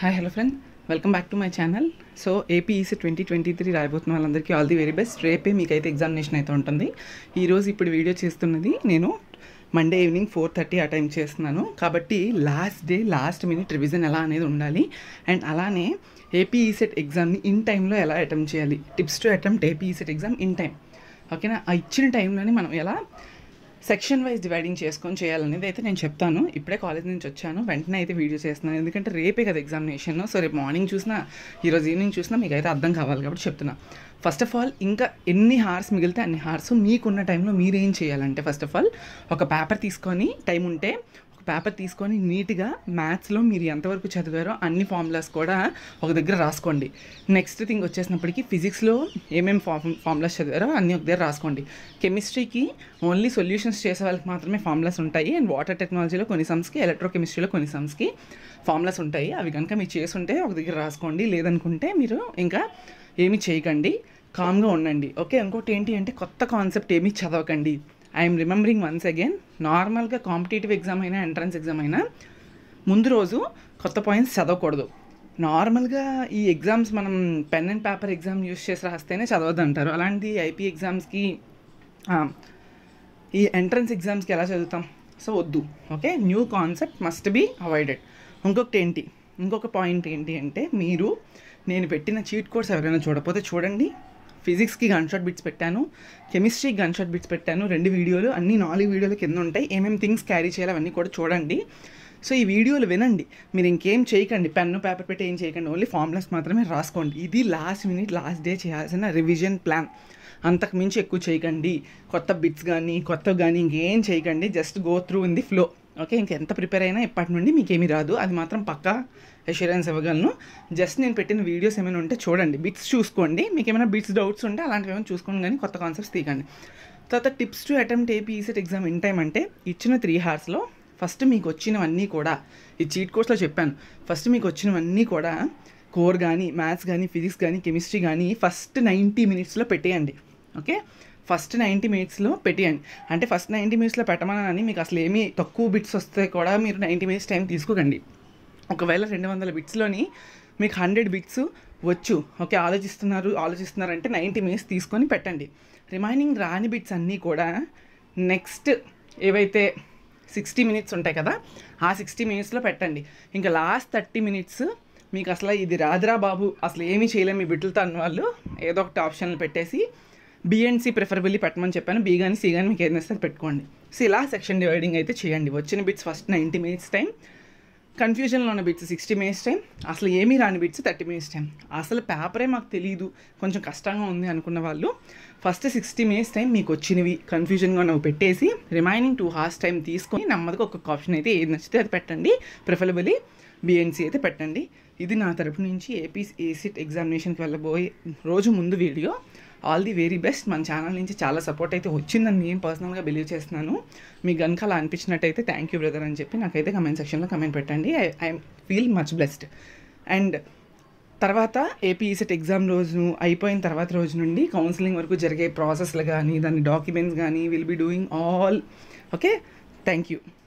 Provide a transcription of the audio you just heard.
Hi hello friend, welcome back to my channel. So AP ECET 2023 రాయబోతున్న వాళ్ళందరికీ all the very best. రేపే మీకైతే examination అయితే ఉంటుంది. ఈరోజు ఇప్పుడు వీడియో చేస్తున్నది నేను మండే ఈవినింగ్ 4:30 ఆ టైం చేస్తున్నాను. కాబట్టి లాస్ట్ మినిట్ రివిజన్ ఎలా అనేది ఉండాలి. అండ్ అలానే ఏపీ ఈసెట్ ఎగ్జామ్ని ఇన్ టైంలో ఎలా అటెంప్ట్ చేయాలి, tips to attempt AP ECET exam in time. ఓకేనా? ఆ ఇచ్చిన టైంలోనే మనం ఎలా సెక్షన్ వైజ్ డివైడింగ్ చేసుకొని చేయాలనేది అయితే నేను చెప్తాను. ఇప్పుడే కాలేజ్ నుంచి వచ్చాను, వెంటనే అయితే వీడియో చేస్తున్నాను. ఎందుకంటే రేపే కదా ఎగ్జామినేషన్. సో రేపు మార్నింగ్ చూసినా ఈరోజు ఈవినింగ్ చూసినా మీకు అయితే అర్థం కావాలి కాబట్టి చెప్తున్నా. ఫస్ట్ ఆఫ్ ఆల్ ఇంకా ఎన్ని హార్స్ మిగిలితే అన్ని హార్స్ మీకున్న టైంలో మీరేం చేయాలంటే, ఫస్ట్ ఆఫ్ ఆల్ ఒక పేపర్ తీసుకొని, టైం ఉంటే పేపర్ తీసుకొని నీట్గా మ్యాథ్స్లో మీరు ఎంతవరకు చదివారో అన్ని ఫార్ములాస్ కూడా ఒక దగ్గర రాసుకోండి. నెక్స్ట్ థింగ్ వచ్చేసినప్పటికీ ఫిజిక్స్లో ఏమేమి ఫార్ములాస్ చదివారో అన్నీ ఒక దగ్గర రాసుకోండి. కెమిస్ట్రీకి ఓన్లీ సొల్యూషన్స్ చేసే వాళ్ళకి మాత్రమే ఫార్ములాస్ ఉంటాయి. అండ్ వాటర్ టెక్నాలజీలో కొన్ని సమ్స్కి, ఎలక్ట్రోకెమిస్ట్రీలో కొన్ని సమ్స్కి ఫార్ములాస్ ఉంటాయి. అవి కనుక మీరు చేసుంటే ఒక దగ్గర రాసుకోండి. లేదనుకుంటే మీరు ఇంకా ఏమీ చేయకండి, కామ్గా ఉండండి. ఓకే? ఇంకోటి ఏంటి అంటే కొత్త కాన్సెప్ట్ ఏమీ చదవకండి. ఐఎమ్ రిమెంబరింగ్ వన్స్ అగైన్, నార్మల్గా కాంపిటేటివ్ ఎగ్జామ్ అయినా ఎంట్రన్స్ ఎగ్జామ్ అయినా ముందు రోజు కొత్త పాయింట్స్ చదవకూడదు. నార్మల్గా ఈ ఎగ్జామ్స్ మనం pen and paper exam use చేసి రాస్తేనే చదవద్దు అంటారు. అలాంటి ఐపీ ఎగ్జామ్స్కి, ఈ ఎంట్రన్స్ ఎగ్జామ్స్కి ఎలా చదువుతాం? సో వద్దు. Okay? New concept must be avoided. ఇంకొక పాయింట్ ఏంటి అంటే, నేను పెట్టిన చీట్ కోడ్స్ ఎవరైనా చూడకపోతే చూడండి. ఫిజిక్స్కి గన్షాట్ బిట్స్ పెట్టాను, కెమిస్ట్రీకి గన్షాట్ బిట్స్ పెట్టాను. 2 వీడియోలు, అన్ని 4 వీడియోలు కింద ఉంటాయి. ఏమేమి థింగ్స్ క్యారీ చేయాలి అవన్నీ కూడా చూడండి. సో ఈ వీడియోలు వినండి, మీరు ఇంకేం చేయకండి, పెన్ను పేపర్ పెట్టి ఏం చేయకండి, ఓన్లీ ఫార్ములాస్ మాత్రమే రాసుకోండి. ఇది లాస్ట్ మినిట్ లాస్ట్ డే చేయాల్సిన రివిజన్ ప్లాన్. అంతకు మించి ఎక్కువ చేయకండి. కొత్త బిట్స్ కానీ కొత్తవి కానీ ఇంకేం చేయకండి. Just go through in the flow. Okay? ఇంకెంత ప్రిపేర్ అయినా ఇప్పటి నుండి మీకేమీ రాదు, అది మాత్రం పక్కా అష్యూరెన్స్ ఇవ్వగలను. జస్ట్ నేను పెట్టిన వీడియోస్ ఏమైనా ఉంటే చూడండి, బిట్స్ చూసుకోండి. మీకు ఏమైనా బిట్స్ డౌట్స్ ఉంటే అలాంటివి ఏమైనా చూసుకోండి, కానీ కొత్త కాన్సెప్ట్స్ తీయకండి. తర్వాత tips to attempt AP ECET exam in time అంటే, ఇచ్చిన 3 hours ఫస్ట్ మీకు వచ్చినవన్నీ కూడా, ఈ చీట్ కోర్స్లో చెప్పాను, ఫస్ట్ మీకు వచ్చినవన్నీ కూడా కోర్ కానీ, మ్యాథ్స్ కానీ, ఫిజిక్స్ కానీ, కెమిస్ట్రీ కానీ ఫస్ట్ 90 minutes పెట్టేయండి. ఓకే? ఫస్ట్ 90 minutes పెట్టేయండి. అంటే ఫస్ట్ 90 minutes పెట్టమని మీకు అసలు ఏమీ తక్కువ బిట్స్ వస్తే కూడా మీరు 90 minutes టైం తీసుకోకండి. ఒకవేళ 200 బిట్స్లోని మీకు 100 బిట్స్ వచ్చు, ఓకే, ఆలోచిస్తున్నారంటే 90 minutes తీసుకొని పెట్టండి. రిమైనింగ్ రాని బిట్స్ అన్నీ కూడా నెక్స్ట్ ఏవైతే 60 minutes ఉంటాయి కదా, ఆ 60 minutes పెట్టండి. ఇంకా లాస్ట్ 30 minutes మీకు అసలు ఇది రాదురా బాబు, అసలు ఏమీ చేయలేము మీ బిడ్డలతో అన్న వాళ్ళు ఏదో ఒకటి ఆప్షన్లు పెట్టేసి బి అండ్ సి ప్రిఫరబుల్లీ పెట్టమని చెప్పాను. బి కానీ సి కానీ మీకు ఏదైనా వస్తే పెట్టుకోండి. సో ఇలా సెక్షన్ డివైడింగ్ అయితే చేయండి. వచ్చిన బిట్స్ ఫస్ట్ 90 minutes టైం, కన్ఫ్యూజన్లో ఉన్న బిట్స్ 60 minutes టైం, అసలు ఏమీ రాని బిట్స్ 30 minutes టైం. అసలు పేపరే మాకు తెలియదు, కొంచెం కష్టంగా ఉంది అనుకున్న వాళ్ళు ఫస్ట్ 60 minutes టైం మీకు వచ్చినవి కన్ఫ్యూజన్గా ఉన్నవి పెట్టేసి రిమైనింగ్ 2 hours టైం తీసుకొని నెమ్మదిగా ఒక్కొక్క ఆప్షన్ అయితే ఏది నచ్చితే అది పెట్టండి. ప్రిఫరబుల్లీ బిఎన్సి అయితే పెట్టండి. ఇది నా తరపు నుంచి ఏపీ ఈసెట్ ఎగ్జామినేషన్కి వెళ్ళబోయే రోజు ముందు video. All the very best. మన ఛానల్ నుంచి చాలా సపోర్ట్ అయితే వచ్చిందని నేను పర్సనల్గా బిలీవ్ చేస్తున్నాను. మీకు కనుక అలా అనిపించినట్టయితే థ్యాంక్ యూ బ్రదర్ అని చెప్పి నాకైతే కమెంట్ సెక్షన్లో కమెంట్ పెట్టండి. I feel much blessed. And తర్వాత ఏపీ ఈసెట్ ఎగ్జామ్ రోజు అయిపోయిన తర్వాత రోజు నుండి కౌన్సిలింగ్ వరకు జరిగే ప్రాసెస్లు కానీ, దాని డాక్యుమెంట్స్ కానీ will be doing all. Okay? Thank you.